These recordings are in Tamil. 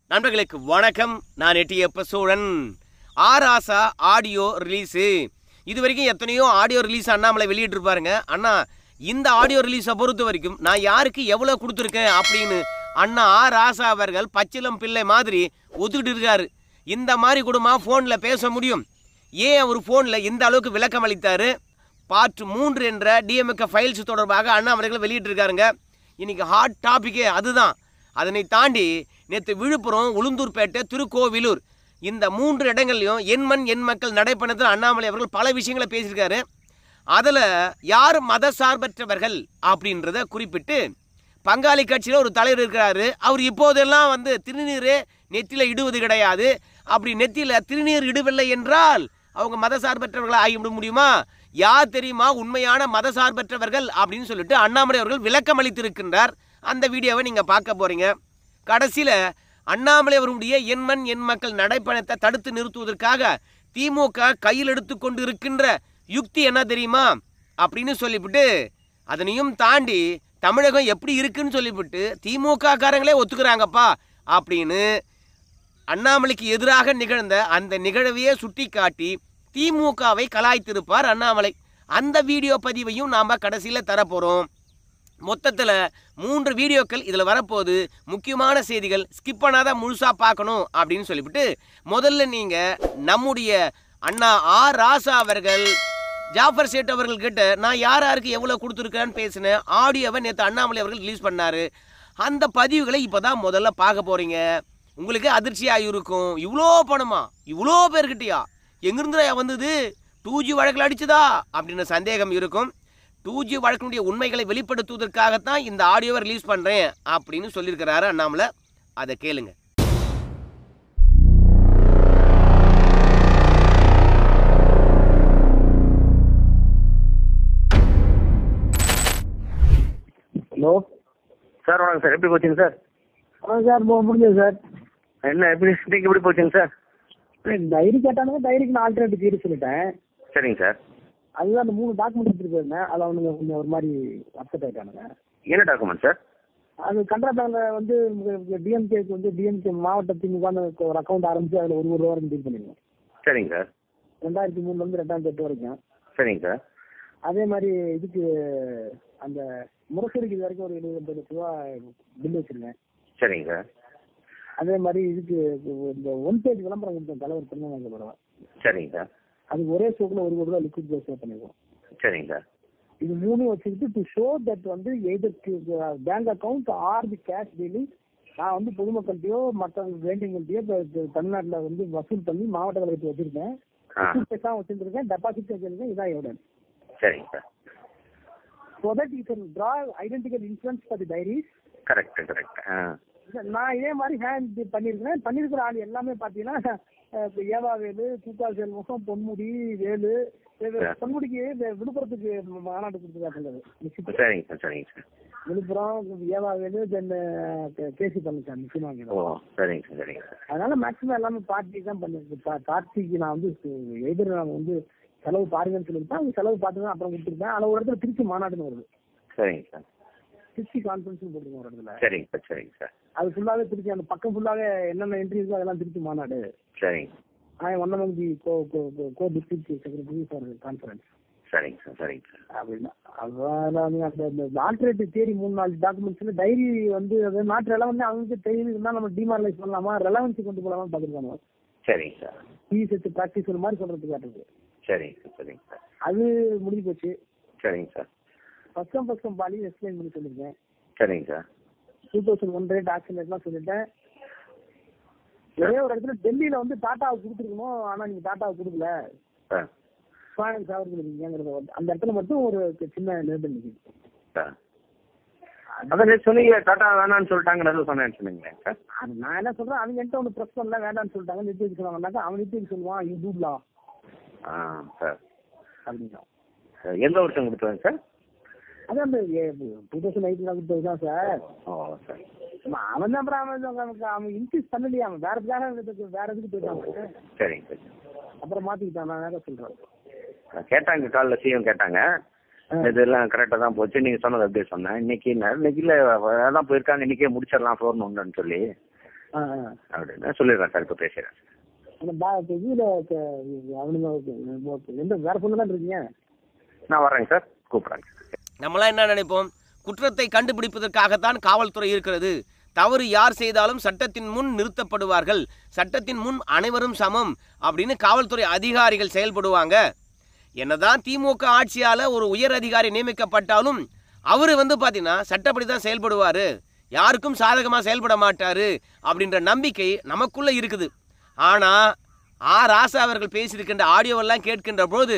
நண்பர்களுக்கு வணக்கம். நான் எட்டியப்ப சோழன். ஆராசா ஆடியோ ரிலீஸு. இது வரைக்கும் எத்தனையோ ஆடியோ ரிலீஸ் அண்ணாமலை வெளியிட்டிருப்பாருங்க. அண்ணா இந்த ஆடியோ ரிலீஸை பொறுத்த வரைக்கும் நான் யாருக்கு எவ்வளோ கொடுத்துருக்கேன் அப்படின்னு அண்ணா ராசா அவர்கள் பச்சிலம் பிள்ளை மாதிரி ஒத்துக்கிட்டு இருக்காரு. இந்த மாதிரி கூடமா ஃபோனில் பேச முடியும்? ஏன் அவர் ஃபோனில் இந்த அளவுக்கு விளக்கம் அளித்தார்? பார்ட் 3 என்ற டிஎம்கே ஃபைல்ஸ் தொடர்பாக அண்ணாமலைகள் வெளியிட்டிருக்காருங்க. இன்றைக்கி ஹாட் டாப்பிக்கே அதுதான். அதனை தாண்டி நேற்று விழுப்புரம், உளுந்தூர்பேட்டை, திருக்கோவிலூர் இந்த 3 இடங்கள்லையும் எண்மண் எண் மக்கள் நடைப்பயணத்தில் அண்ணாமலை அவர்கள் பல விஷயங்களை பேசியிருக்காரு. அதில் யார் மத சார்பற்றவர்கள் அப்படின்றத குறிப்பிட்டு பங்காளி கட்சியில் ஒரு தலைவர் இருக்கிறாரு. அவர் இப்போதெல்லாம் திருநீரே நெத்தியில் இடுவது கிடையாது. அப்படி நெத்தியில் திருநீர் இடுவில்லை என்றால் அவங்க மத சார்பற்றவர்களை ஆகிவிட முடியுமா? யார் தெரியுமா உண்மையான மத சார்பற்றவர்கள் அப்படின்னு சொல்லிட்டு அண்ணாமலை அவர்கள் விளக்கம் அளித்திருக்கின்றார். அந்த வீடியோவை நீங்கள் பார்க்க போகிறீங்க. கடைசியில் அண்ணாமலை அவருடைய எண்மண் எண் மக்கள் நடைப்பயணத்தை தடுத்து நிறுத்துவதற்காக திமுக கையில் எடுத்து கொண்டு இருக்கின்ற யுக்தி என்ன தெரியுமா அப்படின்னு சொல்லிவிட்டு, அதனையும் தாண்டி தமிழகம் எப்படி இருக்குன்னு சொல்லிவிட்டு திமுக காரங்களே ஒத்துக்கிறாங்கப்பா அப்படின்னு அண்ணாமலைக்கு எதிராக நிகழ்ந்த அந்த நிகழ்வையே சுட்டி காட்டி திமுகவை கலாய்த்திருப்பார் அண்ணாமலை. அந்த வீடியோ பதிவையும் நாம் கடைசியில் தரப்போகிறோம். மொத்தத்தில் 3 வீடியோக்கள் இதில் வரப்போகுது. முக்கியமான செய்திகள் ஸ்கிப் பண்ணாதான் முழுசாக பார்க்கணும் அப்படின்னு சொல்லிவிட்டு, முதல்ல நீங்கள் நம்முடைய அண்ணா ராசா அவர்கள் ஜாஃபர் சேட் அவர்கள்கிட்ட நான் யாருக்கு எவ்வளோ கொடுத்துருக்கேன்னு பேசினேன் ஆடியோவை நேற்று அண்ணாமலை அவர்கள் ரிலீஸ் பண்ணார். அந்த பதிவுகளை இப்போ தான் முதல்ல பார்க்க போகிறீங்க. உங்களுக்கு அதிர்ச்சியாக இருக்கும். இவ்வளோ பணமா, இவ்வளோ பேர்கிட்டயா, எங்கிருந்துடா வந்தது? 2G வழக்கில் அடிச்சுதா அப்படின்னு சந்தேகம் இருக்கும். 2G வழக்கினுடைய உண்மைகளை வெளிப்படுத்துவதற்காகத்தான் இந்த ஆடியோவை ரிலீஸ் பண்ணுறேன் அப்படின்னு சொல்லியிருக்கிறாரு அண்ணாமலை. அதை கேளுங்க. ஹலோ சார், வணக்கம் சார். எப்படி போச்சுங்க சார்? சார் முடிஞ்சது சார். என்ன எப்படி நீங்கள் எப்படி போச்சுங்க சார்? டைரி கேட்டானுங்க, டைரிக்கு நான் ஆல்டர்னேட்டிவ் தீர்வு சொல்லிட்டேன். சரிங்க சார். அதுதான் அந்த 3 டாக்குமெண்ட் எடுத்துட்டு போயிருந்தேன். அதில் அவனுங்க கொஞ்சம் ஒரு மாதிரி அப்செட் ஆகிட்டானுங்க. என்ன டாக்குமெண்ட் சார்? அது கன்ட்ராக்டில் டிஎம்கேக்கு டிஎம்கே மாவட்ட திமுகன்னு ஒரு அக்கௌண்ட் ஆரம்பிச்சு அதில் ஒரு ரூபா வரைக்கும் டீல் பண்ணிடுவோம். சரிங்க சார். 2003 2008 வரைக்கும். சரிங்க சார். அதே மாதிரி இதுக்கு அந்த முரசொலிக்கு இது வரைக்கும் ஒரு 70 லட்ச ரூபா பில் வச்சிருந்தேன். சரிங்க சார். அதே மாதிரி இதுக்கு இந்த 1 பேஜ் விளம்பரம் கொடுத்தேன் தலைவர் திருநெல்வேலி பரவா. சரிங்க சார். அது ஒரே ஷோக்கில் 1 கோடி ரூபா லிக்விட் பே பண்ணிடுவோம். சரிங்க சார். இது 3 வச்சுக்கிட்டு to show that either bank account or the cash dealing நான் பொதுமக்கள்கிட்டயோ மற்றவங்களுக்கு வேண்டியவங்கள்ட்டயோ தமிழ்நாட்டில் வசூல் பண்ணி மாவட்ட கழகத்தை வச்சிருக்கேன், வச்சிருக்கேன், டெபாசிட் வச்சிருக்கேன். இதான் எவிடன்ஸ். சரிங்க sir. So that you can draw identical insurance for the diaries. Correct. நான் இதே மாதிரி ஹேண்ட் பண்ணிருக்கிற ஆள் எல்லாமே பாத்தீங்கன்னா ஏவாவேலு, கூக்கா செல்வம், பொன்முடி, வேலு. பொன்முடிக்கு விழுப்புரத்துக்கு மாநாடு கொடுத்துருக்காங்க. சரிங்க சார். சரிங்க சார். விழுப்புரம் ஏவாவேலு, தென் கேசி பழனிசாமி முக்கியமாக. ஓ சரிங்க சார். சரிங்க சார். அதனால மேக்சிமம் எல்லாமே பார்ட்டி தான் பண்ணிருக்கு. பார்ட்டிக்கு நான் எதிர் நான் செலவு பாருங்கன்னு சொல்லியிருப்பேன். அவங்க செலவு பார்த்து தான் அப்புறம் கொடுத்துருப்பேன். அதில் ஒரு இடத்துல திருச்சி மாநாடுன்னு வருது. சரிங்க சார். திருச்சி கான்ஃபரன்ஸ் போட்டுருக்கோம் ஒரு இடத்துல. சரிங்க சார். சரிங்க சார். அது ஃபுல்லாவே திருச்சி, அந்த பக்கம் ஃபுல்லாவே என்னென்ன என்ட்ரி இருக்கோ அதெல்லாம் திருச்சி மாநாடு. சரிங்க. One among the co district secretary for conference. சரிங்க சார். சரிங்க சார். அப்படின்னா அந்த ஆல்டர்னேட்டிவ் தேரி 3-4 டாக்குமெண்ட்ஸ்ல டைரி அது நாட்டு ரெலவன்ஸ் அவங்களுக்கு தெரியுதுன்னா நம்ம டிமாரலைஸ் பண்ணலாமா, ரெலவன்சி கொண்டு போகலாமா பார்த்துருக்காங்க. சரிங்க சார். பிஎஸ்எச் ப்ராக்டிஸ் ஒரு மாதிரி சொல்றதுக்கு காட்டுறது. சரிங்க சார். சரிங்க சார். அது முடிஞ்சு போச்சு. சரிங்க சார். ஃபர்ஸ்ட் பாலி எக்ஸ்பிளைன் பண்ணி சொல்லியிருக்கேன். சரிங்க சார். 2001 ரேட் ஆக்ஷன் ரேட்லாம் சொல்லிட்டேன். ஒரே ஒரு இடத்துல டெல்லியில டாட்டாவுக்கு கொடுத்துருக்கணும், ஆனா நீங்க டாட்டாவுக்கு கொடுக்கல, ஃபைனான்ஸ் அவர்களுக்கு அந்த இடத்துல மட்டும் ஒரு சின்ன நிர்பந்தம் நிற்குது. அதான் சொன்னீங்க டாட்டா வேணான்னு சொல்லிட்டாங்க சொன்னீங்களே சார். நான் என்ன சொல்றேன், அவங்க என்கிட்ட ஒன்று ப்ரெஸ் பண்ணல, வேண்டான்னு சொல்லிட்டாங்க. நிறுத்தி சொன்னாங்கன்னாக்கா அவன் நிறுத்தி சொல்லுவான் யூ டூலா சார் அப்படின்னா. எந்த வருஷம் கொடுத்தாங்க சார்? அதான் அந்த 2008 கொடுத்தது தான் சார். ஓ சார். அவன் தான் அப்புறம் அவன் இன்க்ரீஸ் பண்ணலையே, அவன் வேற எதுக்கு போயிட்டாங்க. சரிங்க சார். அப்புறம் மாத்திக்கிட்டான். நான் வேற சொல்றேன். கேட்டாங்க காலில் சிஎம் கேட்டாங்க, இதெல்லாம் கரெக்டாக தான் போச்சு நீங்கள் சொன்னது அப்படியே சொன்னேன். இன்னைக்கு இல்லை அதான் போயிருக்காங்க, இன்னைக்கே முடிச்சிடலாம் ஃபோர் ஒன்றுன்னு சொல்லி. அப்படின்னு சொல்லிடுறேன் சார். இப்போ பேசுகிறேன். இதுல அவனுங்க எந்த வேற பொண்ணு தான் இருக்கீங்க? நான் வரேங்க சார், கூப்பிட்றேங்க. நம்மளாம் என்ன நினைப்போம், குற்றத்தை கண்டுபிடிப்பதற்காகத்தான் காவல்துறை இருக்கிறது, தவறு யார் செய்தாலும் சட்டத்தின் முன் நிறுத்தப்படுவார்கள், சட்டத்தின் முன் அனைவரும் சமம் அப்படின்னு காவல்துறை அதிகாரிகள் செயல்படுவாங்க. என்னதான் திமுக ஆட்சியால் ஒரு உயர் அதிகாரி நியமிக்கப்பட்டாலும் அவர் பார்த்தீங்கன்னா சட்டப்படி தான் செயல்படுவார், யாருக்கும் சாதகமாக செயல்பட மாட்டார் அப்படின்ற நம்பிக்கை நமக்குள்ளே இருக்குது. ஆனால் ராசா அவர்கள் பேசியிருக்கின்ற ஆடியோவெல்லாம் கேட்கின்ற போது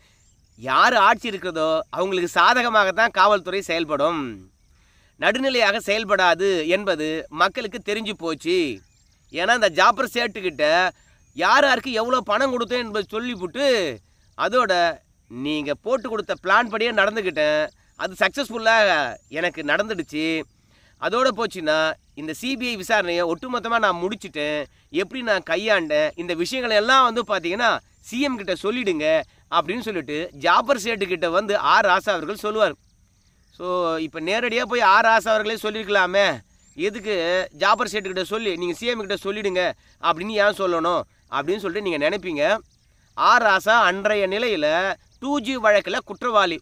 யார் ஆட்சி இருக்கிறதோ அவங்களுக்கு சாதகமாகத்தான் காவல்துறை செயல்படும், நடுநிலையாக செயல்படாது என்பது மக்களுக்கு தெரிஞ்சு போச்சு. ஏன்னா இந்த ஜாபர் சேட்டுக்கிட்ட யாருக்கு எவ்வளோ பணம் கொடுத்தேன் என்பது சொல்லிவிட்டு அதோட நீங்கள் போட்டு கொடுத்த பிளான் படியே நடந்துக்கிட்டேன், அது சக்ஸஸ்ஃபுல்லாக எனக்கு நடந்துடுச்சு, அதோடு போச்சுன்னா இந்த சிபிஐ விசாரணையை ஒட்டுமொத்தமாக நான் முடிச்சுட்டேன், எப்படி நான் கையாண்டேன் இந்த விஷயங்களை எல்லாம் பார்த்தீங்கன்னா சிஎம் கிட்ட சொல்லிடுங்க அப்படின்னு சொல்லிட்டு ஜாபர் சேட்டுக்கிட்ட ராசா அவர்கள் சொல்லுவார். ஸோ இப்போ நேரடியாக போய் ராசா அவர்களே சொல்லியிருக்கலாமே, எதுக்கு ஜாபர் சேட்டுக்கிட்ட சொல்லி நீங்கள் சிஎம் கிட்ட சொல்லிடுங்க அப்படின்னு ஏன் சொல்லணும் அப்படின்னு சொல்லிட்டு நீங்கள் நினைப்பீங்க. ராசா அன்றைய நிலையில் 2G வழக்கில் குற்றவாளி.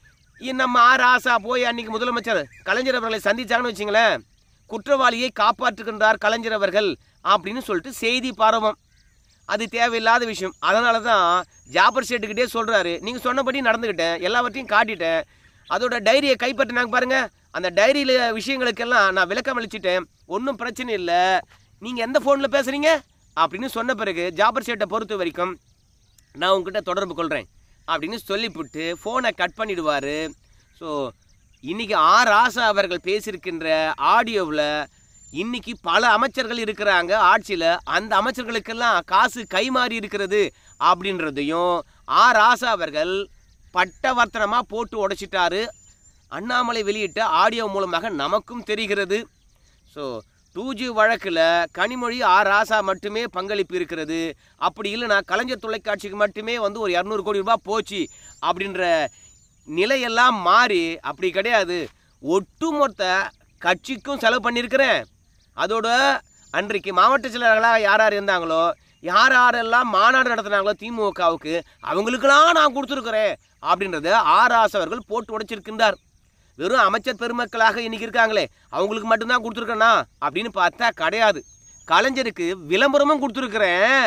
நம்ம ராசா போய் அன்றைக்கி முதலமைச்சர் கலைஞர் அவர்களை சந்திச்சாங்கன்னு வச்சிங்களேன், குற்றவாளியை காப்பாற்றுகின்றார் கலைஞர் அவர்கள் அப்படின்னு சொல்லிட்டு செய்தி பரவும். அது தேவையில்லாத விஷயம். அதனால தான் ஜாபர் சேட்டுக்கிட்டே சொல்கிறாரு, நீங்கள் சொன்னபடி நடந்துக்கிட்டேன், எல்லாவற்றையும் காட்டிட்டேன், அதோட டைரியை கைப்பற்றினாங்க பாருங்கள், அந்த டைரியில் விஷயங்களுக்கெல்லாம் நான் விளக்கம் அளிச்சிட்டேன், ஒன்றும் பிரச்சனை இல்லை, நீங்கள் எந்த ஃபோனில் பேசுகிறீங்க அப்படின்னு சொன்ன பிறகு ஜாபர் சேட்டை பொறுத்த வரைக்கும் நான் உங்ககிட்ட தொடர்பு கொள்கிறேன் அப்படின்னு சொல்லிவிட்டு ஃபோனை கட் பண்ணிவிடுவார். ஸோ இன்றைக்கி ராசா அவர்கள் பேசியிருக்கின்ற ஆடியோவில் இன்றைக்கி பல அமைச்சர்கள் இருக்கிறாங்க ஆட்சியில், அந்த அமைச்சர்களுக்கெல்லாம் காசு கைமாறி இருக்கிறது அப்படின்றதையும் ராசா அவர்கள் பட்டவர்த்தனமாக போட்டு உடைச்சிட்டாரு. அண்ணாமலை வெளியிட்ட ஆடியோ மூலமாக நமக்கும் தெரிகிறது. ஸோ 2G வழக்கில் கனிமொழி ராசா மட்டுமே பங்களிப்பு இருக்கிறது, அப்படி இல்லைனா கலைஞர் தொலைக்காட்சிக்கு மட்டுமே ஒரு 200 கோடி ரூபாய் போச்சு அப்படின்ற நிலையெல்லாம் மாறி அப்படி கிடையாது, ஒட்டுமொத்த கட்சிக்கும் செலவு பண்ணியிருக்கிறேன், அதோட அன்றைக்கு மாவட்ட செயலர்களாக யார் இருந்தாங்களோ யாரெல்லாம் மாநாடு நடத்துனாங்களோ திமுகவுக்கு அவங்களுக்கெல்லாம் நான் கொடுத்துருக்குறேன் அப்படின்றத ராசா அவர்கள் போட்டு உடைச்சிருக்கின்றார். வெறும் அமைச்சர் பெருமக்களாக இன்றைக்கி இருக்காங்களே அவங்களுக்கு மட்டும்தான் கொடுத்துருக்கேண்ணா அப்படின்னு பார்த்தா கிடையாது, கலைஞருக்கு விளம்பரமும் கொடுத்துருக்குறேன்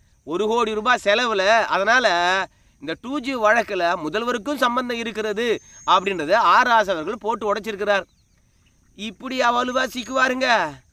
1 கோடி ரூபாய் செலவில். அதனால் இந்த 2G வழக்கில் முதல்வருக்கும் சம்பந்தம் இருக்கிறது அப்படின்றத ராசா அவர்கள் போட்டு உடைச்சிருக்கிறார். இப்படி அவ்வளவா சிக்குவாருங்க.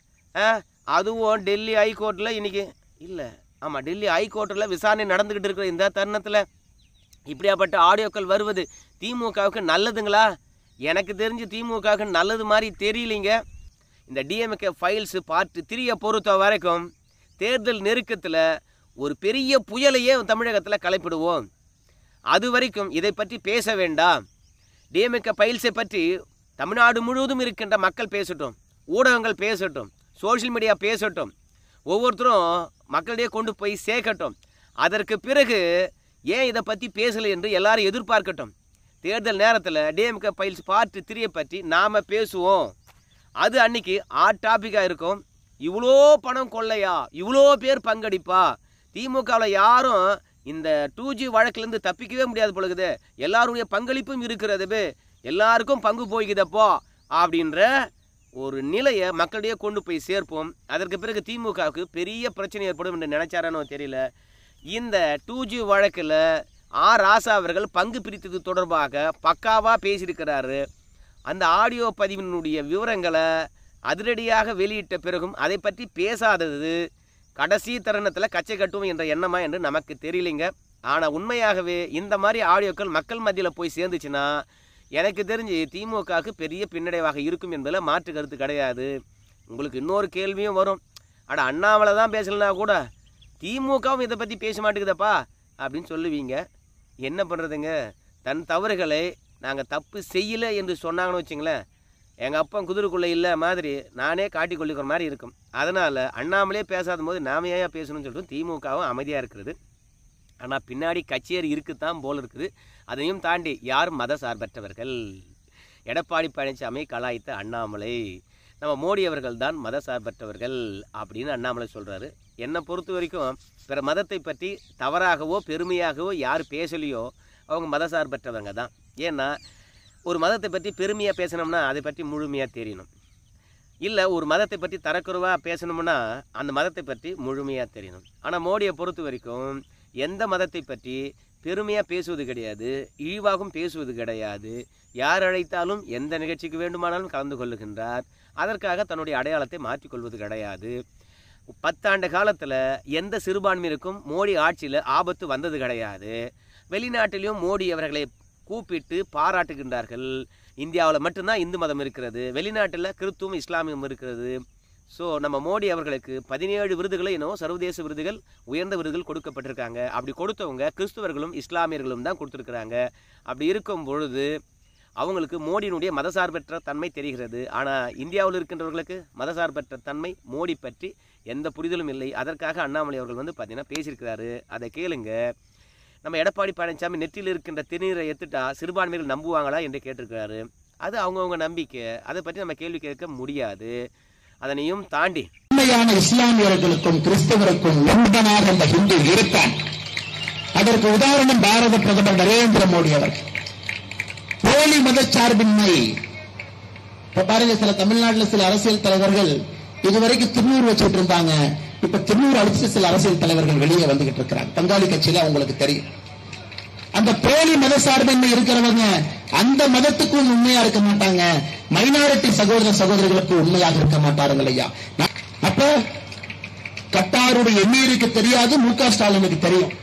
அதுவும் டெல்லி ஹைகோர்ட்டில் இன்றைக்கி இல்லை, ஆமாம் டெல்லி ஹைகோர்ட்டில் விசாரணை நடந்துக்கிட்டு இருக்கிற இந்த தருணத்தில் இப்படியாப்பட்ட ஆடியோக்கள் வருவது திமுகவுக்கு நல்லதுங்களா? எனக்கு தெரிஞ்சு திமுகவுக்கு நல்லது மாதிரி தெரியலிங்க. இந்த டிஎம்கே ஃபைல்ஸு பார்ட் 3 பொறுத்த வரைக்கும் தேர்தல் நெருக்கத்தில் ஒரு பெரிய புயலையே தமிழகத்தில் கலைப்பிடுவோம். அது வரைக்கும் இதை பற்றி பேச வேண்டாம். டிஎம்கே ஃபைல்ஸை பற்றி தமிழ்நாடு முழுவதும் இருக்கின்ற மக்கள் பேசட்டும், ஊடகங்கள் பேசட்டும், சோஷியல் மீடியா பேசட்டும், ஒவ்வொருத்தரும் மக்களிடையே கொண்டு போய் சேர்க்கட்டும். அதற்கு பிறகு ஏன் இதை பற்றி பேசலை என்று எல்லாரும் எதிர்பார்க்கட்டும். தேர்தல் நேரத்தில் டிஎம்கே ஃபைல்ஸ் பார்ட் 3 பற்றி நாம் பேசுவோம். அது அன்றைக்கி டாப்பிக்காக இருக்கும். இவ்வளோ பணம் கொள்ளையா, இவ்வளோ பேர் பங்கெடுப்பா, திமுகவில் யாரும் இந்த 2G வழக்கிலேருந்து தப்பிக்கவே முடியாது பொழுது, எல்லாருடைய பங்களிப்பும் இருக்கிறது, எல்லாருக்கும் பங்கு போய்க்குதப்போ அப்படின்ற ஒரு நிலையை மக்களிடையே கொண்டு போய் சேர்ப்போம். அதற்கு பிறகு திமுகவுக்கு பெரிய பிரச்சனை ஏற்படும் என்று நினைச்சாரானோ தெரியல. இந்த 2G வழக்கில் ராசா அவர்கள் பங்கு பிரித்தது தொடர்பாக பக்காவாக பேசியிருக்கிறாரு. அந்த ஆடியோ பதிவினுடைய விவரங்களை அதிரடியாக வெளியிட்ட பிறகும் அதை பற்றி பேசாதது கடைசி தருணத்தில் கச்சை கட்டுவோம் என்ற எண்ணமா என்று நமக்கு தெரியலைங்க. ஆனால் உண்மையாகவே இந்த மாதிரி ஆடியோக்கள் மக்கள் மத்தியில் போய் சேர்ந்துச்சுன்னா எனக்கு தெரிஞ்சு திமுகவுக்கு பெரிய பின்னடைவாக இருக்கும் என்பதில் மாற்று கருத்து கிடையாது. உங்களுக்கு இன்னொரு கேள்வியும் வரும், அண்ணாமலை தான் பேசலனா கூட திமுகவும் இதை பற்றி பேச மாட்டேங்குதப்பா அப்படின்னு சொல்லுவீங்க. என்ன பண்ணுறதுங்க, தன் தவறுகளை நாங்கள் தப்பு செய்யலை என்று சொன்னாங்கன்னு வச்சுங்களேன், எங்கள் அப்பா குதிரைக்குள்ளே இல்லை மாதிரி நானே காட்டி கொள்ளிக்கிற மாதிரி இருக்கும். அதனால் அண்ணாமலே பேசாத போது நாம ஏன் பேசணும்னு சொல்லிட்டு திமுகவும் அமைதியாக இருக்கிறது. ஆனால் பின்னாடி கச்சேரி இருக்குத்தான் போல் இருக்குது. அதையும் தாண்டி யார் மத சார்பற்றவர்கள்? எடப்பாடி பழனிசாமி கலாய்த்த அண்ணாமலை, நம்ம மோடி அவர்கள் தான் மதசார்பற்றவர்கள் அப்படின்னு அண்ணாமலை சொல்கிறாரு. என்னை பொறுத்த வரைக்கும் பிற மதத்தை பற்றி தவறாகவோ பெருமையாகவோ யார் பேசலையோ அவங்க மதசார்பற்றவங்க தான். ஏன்னா ஒரு மதத்தை பற்றி பெருமையாக பேசணும்னா அதை பற்றி முழுமையாக தெரியணும். இல்லை ஒரு மதத்தை பற்றி தரக்குறைவாக பேசணும்னா அந்த மதத்தை பற்றி முழுமையாக தெரியணும். ஆனால் மோடியை பொறுத்த வரைக்கும் எந்த மதத்தை பற்றி பெருமையாக பேசுவது கிடையாது, இழிவாகவும் பேசுவது கிடையாது. யார் அழைத்தாலும் எந்த நிகழ்ச்சிக்கு வேண்டுமானாலும் கலந்து கொள்ளுகின்றார். அதற்காக தன்னுடைய அடையாளத்தை மாற்றிக்கொள்வது கிடையாது. 10 ஆண்டு காலத்தில் எந்த சிறுபான்மையினருக்கும் மோடி ஆட்சியில் ஆபத்து வந்தது கிடையாது. வெளிநாட்டிலையும் மோடி அவர்களை கூப்பிட்டு பாராட்டுகின்றார்கள். இந்தியாவில் மட்டும்தான் இந்து மதம் இருக்கிறது, வெளிநாட்டில் கிறித்துவம் இஸ்லாமியம் இருக்கிறது. ஸோ நம்ம மோடி அவர்களுக்கு 17 விருதுகளை என்னவோ சர்வதேச விருதுகள், உயர்ந்த விருதுகள் கொடுக்கப்பட்டிருக்காங்க. அப்படி கொடுத்தவங்க கிறிஸ்துவர்களும் இஸ்லாமியர்களும் தான் கொடுத்துருக்குறாங்க. அப்படி இருக்கும் பொழுது அவங்களுக்கு மோடியினுடைய மதசார்பற்ற தன்மை தெரிகிறது. ஆனால் இந்தியாவில் இருக்கின்றவர்களுக்கு மதசார்பற்ற தன்மை மோடி பற்றி எந்த புரிதலும் இல்லை. அதற்காக அண்ணாமலை அவர்கள் பார்த்திங்கன்னா பேசியிருக்கிறாரு. அதை கேளுங்க. நம்ம எடப்பாடி பழனிசாமி நெற்றியில் இருக்கின்ற திருநீரை எடுத்துட்டா சிறுபான்மைகள் நம்புவாங்களா என்று கேட்டிருக்கிறாரு. அது அவங்கவுங்க நம்பிக்கை, அதை பற்றி நம்ம கேள்வி கேட்க முடியாது. அதனையும் தாண்டி உண்மையான இஸ்லாமியர்களுக்கும் கிறிஸ்தவருக்கும் நண்பனாக அந்த ஹிந்து இருப்பான். அதற்கு உதாரணம் பாரத பிரதமர் நரேந்திர மோடி அவர்கள். போலி மதச்சார்பின்மை. இப்ப பாருங்க, சில தமிழ்நாட்டில் சில அரசியல் தலைவர்கள் இதுவரைக்கும் திருநூறு வச்சுட்டு இருந்தாங்க. இப்ப திருநூறு அடிச்சு சில அரசியல் தலைவர்கள் வெளியே வந்துகிட்டு இருக்கிறாங்க. பங்காளி கட்சியில அவங்களுக்கு தெரியும். அந்த போலி மதசார்பின்மை இருக்கிறவங்க அந்த மதத்துக்கும் உண்மையா இருக்க மாட்டாங்க, மைனாரிட்டி சகோதர சகோதரிகளுக்கு உண்மையாக இருக்க மாட்டார்கள் ஐயா. அப்ப கட்டாருடைய எமீருக்கு தெரியாது, மு.க. ஸ்டாலினுக்கு தெரியும்.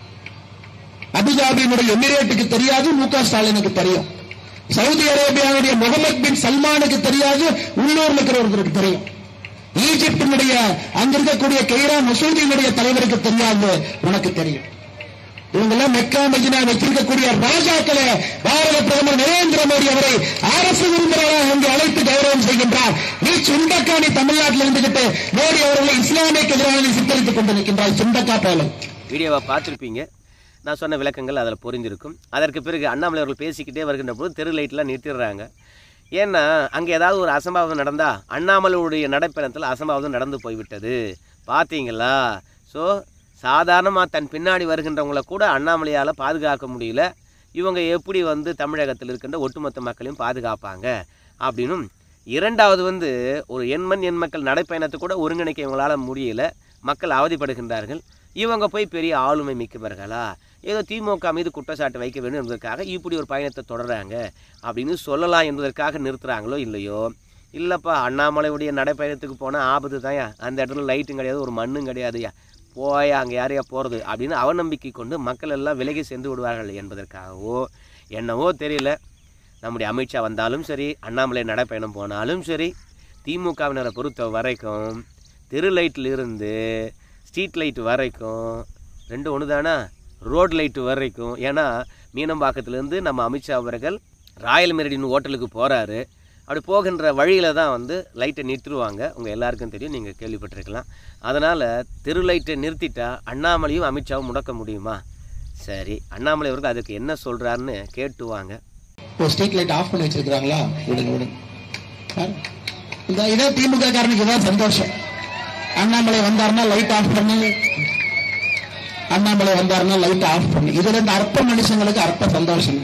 அபுதாபியினுடைய எமிரேட்டுக்கு தெரியாது, மு.க. ஸ்டாலினுக்கு தெரியும். சவுதி அரேபியாவுடைய முகமது பின் சல்மானுக்கு தெரியாது, உள்ளூர்ல இருக்கிறவர்களுக்கு தெரியும். ஈஜிப்டினுடைய அங்க இருக்கக்கூடிய கெய்ரா மசூதியினுடைய தலைவருக்கு தெரியாது, உனக்கு தெரியும். இவங்கெல்லாம் மெக்கா மதீனா வச்சிருக்கக்கூடிய ராஜாக்களே பாரத பிரதமர் நரேந்திர மோடி அவரை அரசு விருந்தினராக அங்கு அழைத்து கௌரவம் செய்கின்றார். நீ சுண்டக்கா, நீ தமிழ்நாட்டில் இருந்துகிட்டு மோடி அவர்களை இஸ்லாமியக்கு எதிராக சித்தரித்துக் கொண்டு நிற்கின்றாய். சுண்டக்கா போல வீடியோவை பார்த்துருப்பீங்க. நான் சொன்ன விளக்கங்கள் அதில் புரிஞ்சிருக்கும். அதற்கு பிறகு அண்ணாமலை அவர்கள் பேசிக்கிட்டே வருகின்ற போது தெரு லைட்லாம் நிறுத்திடுறாங்க. ஏன்னா அங்கே ஏதாவது ஒரு அசம்பாவிதம் நடந்தால் அண்ணாமலையுடைய நடைப்பயணத்தில் அசம்பாவிதம் நடந்து போய்விட்டது பார்த்தீங்களா. ஸோ சாதாரணமாக தன் பின்னாடி வருகின்றவங்களை கூட அண்ணாமலையால் பாதுகாக்க முடியல. இவங்க எப்படி தமிழகத்தில் இருக்கின்ற ஒட்டுமொத்த மக்களையும் பாதுகாப்பாங்க அப்படின்னும். இரண்டாவது ஒரு எண் மக்கள் நடைப்பயணத்தை கூட ஒருங்கிணைக்க இவங்களால் முடியல. மக்கள் அவதிப்படுகின்றார்கள். இவங்க போய் பெரிய ஆளுமை மிக்கவர்களா, ஏதோ திமுக மீது குற்றச்சாட்டு வைக்க வேண்டும் என்பதற்காக இப்படி ஒரு பயணத்தை தொடர்றாங்க அப்படின்னு சொல்லலாம் என்பதற்காக நிறுத்துகிறாங்களோ இல்லையோ. இல்லைப்பா, அண்ணாமலையுடைய நடைப்பயணத்துக்கு போனால் ஆபத்து தான்யா, அந்த இடத்துல லைட்டும் கிடையாது, ஒரு மண்ணும் கிடையாதுயா, போயா அங்கே யாரையா போகிறது அப்படின்னு அவநம்பிக்கை கொண்டு மக்கள் எல்லாம் விலகி சென்று விடுவார்கள் என்பதற்காகவோ என்னவோ தெரியல. நம்முடைய அமித்ஷா வந்தாலும் சரி, அண்ணாமலை நடைப்பயணம் போனாலும் சரி, திமுகவினரை பொறுத்த வரைக்கும் தெரு லைட்டில் இருந்து ஸ்ட்ரீட் லைட்டு வரைக்கும் ரெண்டும் ஒன்று தானே, ரோட் லைட்டு வரைக்கும். ஏன்னா மீனம்பாக்கத்துலேருந்து நம்ம அமித்ஷா அவர்கள் ராயல் மெரிடியன் ஹோட்டலுக்கு போகிறாரு. அப்படி போகின்ற வழியில் தான் லைட்டை நிறுத்துருவாங்க. உங்கள் எல்லாருக்கும் தெரியும், நீங்கள் கேள்விப்பட்டிருக்கலாம். அதனால் தெரு லைட்டை நிறுத்திட்டா அண்ணாமலையும் அமித்ஷாவும் முடக்க முடியுமா? சரி, அண்ணாமலை அவர்கள் அதுக்கு என்ன சொல்கிறாருன்னு கேட்டுவாங்க. ஸ்ட்ரீட் லைட் ஆஃப் பண்ணி வச்சிருக்காங்களா? விடுங்க. இதே திமுக காரனுக்கு தான் சந்தோஷம். அண்ணாமலை வந்தாருன்னா லைட் ஆஃப் பண்ணி, அண்ணாமலை வந்தாருன்னா லைட் ஆஃப் பண்ணி. இதுல இந்த அற்ப மனுஷங்களுக்கு அற்ப சந்தோஷம்.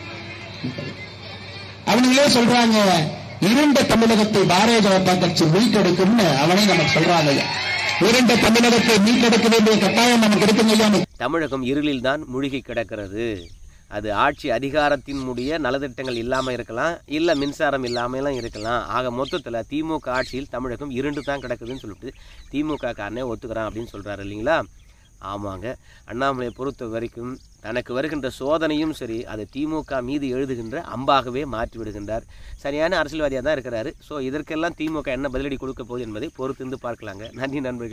அவனுங்களே சொல்றாங்க, இருண்ட தமிழகத்தை பாரதிய ஜனதா கட்சி மீட்டெடுக்கும்னு அவனே நமக்கு சொல்றாங்க. இருண்ட தமிழகத்தை மீட்டெடுக்க வேண்டிய கட்டாயம் நமக்கு இருக்குங்க. தமிழகம் இருளில் தான் மூழ்கி கிடக்கிறது. அது ஆட்சி அதிகாரத்தின் முடிய நலத்திட்டங்கள் இல்லாமல் இருக்கலாம், இல்லை மின்சாரம் இல்லாமலாம் இருக்கலாம். ஆக மொத்தத்தில் திமுக ஆட்சியில் தமிழகம் இருண்டு தான் கிடக்குதுன்னு சொல்லிட்டு திமுக காரனே ஒத்துக்கிறான் அப்படின்னு சொல்கிறாரு இல்லைங்களா? ஆமாங்க. அண்ணாமலையை பொறுத்த வரைக்கும் தனக்கு வருகின்ற சோதனையும் சரி, அது திமுக மீது எழுதுகின்ற அம்பாகவே மாற்றி விடுகின்றார். சரியான அரசியல்வாதியாக தான் இருக்கிறாரு. ஸோ இதற்கெல்லாம் திமுக என்ன பதிலடி கொடுக்க போகுது என்பதை பொறுத்திருந்து பார்க்கலாங்க. நன்றி நண்பர்கள்.